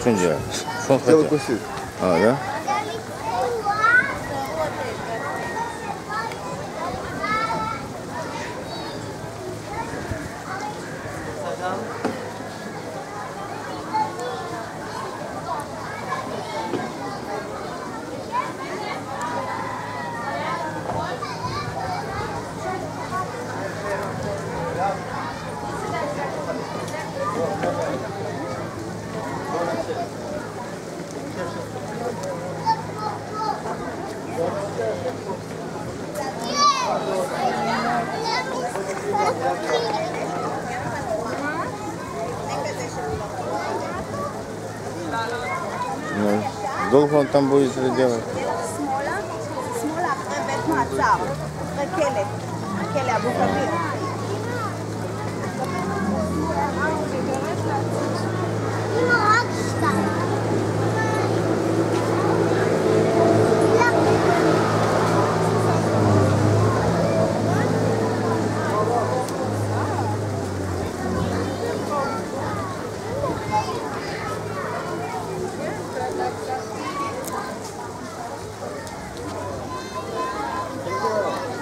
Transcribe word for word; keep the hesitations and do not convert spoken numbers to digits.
Что он делает? Что он Дело хотел? кусит. А, да? Ну, долго он там будет это делать? שמאלה, שמאלה אחרי בית מעצר, אחרי כלא, כלא אבו כביר.